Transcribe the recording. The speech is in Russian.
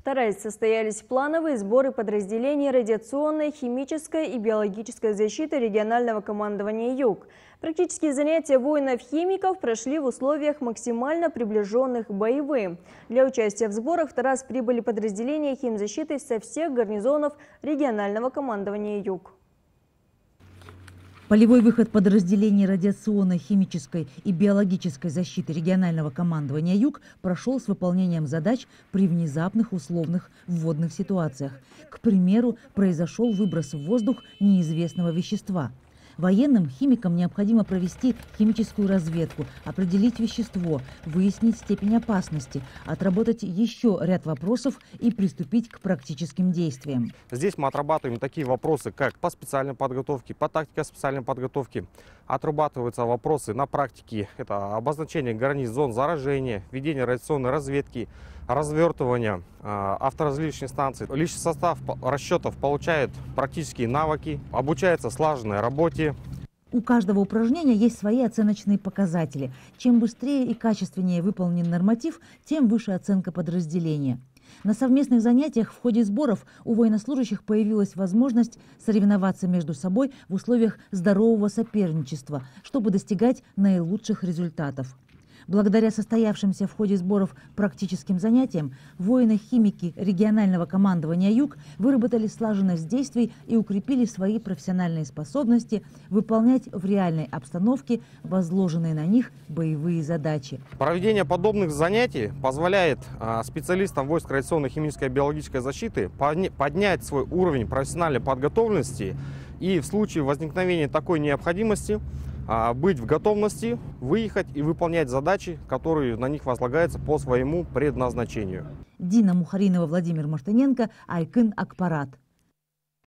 В Таразе состоялись плановые сборы подразделений радиационной, химической и биологической защиты регионального командования «Юг». Практические занятия воинов-химиков прошли в условиях максимально приближенных к боевым. Для участия в сборах в Тараз прибыли подразделения химзащиты со всех гарнизонов регионального командования «Юг». Полевой выход подразделений радиационной, химической и биологической защиты регионального командования «Юг» прошел с выполнением задач при внезапных условных вводных ситуациях. К примеру, произошел выброс в воздух неизвестного вещества. Военным химикам необходимо провести химическую разведку, определить вещество, выяснить степень опасности, отработать еще ряд вопросов и приступить к практическим действиям. Здесь мы отрабатываем такие вопросы, как по специальной подготовке, по тактике специальной подготовки. Отрабатываются вопросы на практике. Это обозначение границ зон заражения, ведение радиационной разведки, развертывание авторазделительных станций. Личный состав расчетов получает практические навыки, обучается слаженной работе. У каждого упражнения есть свои оценочные показатели. Чем быстрее и качественнее выполнен норматив, тем выше оценка подразделения. На совместных занятиях в ходе сборов у военнослужащих появилась возможность соревноваться между собой в условиях здорового соперничества, чтобы достигать наилучших результатов. Благодаря состоявшимся в ходе сборов практическим занятиям, воины-химики регионального командования «Юг» выработали слаженность действий и укрепили свои профессиональные способности выполнять в реальной обстановке возложенные на них боевые задачи. Проведение подобных занятий позволяет специалистам войск радиационной, химической и биологической защиты поднять свой уровень профессиональной подготовленности и в случае возникновения такой необходимости быть в готовности выехать и выполнять задачи, которые на них возлагаются по своему предназначению. Дина Мухаринова, Владимир Маштаненко, Айкын Акпарат.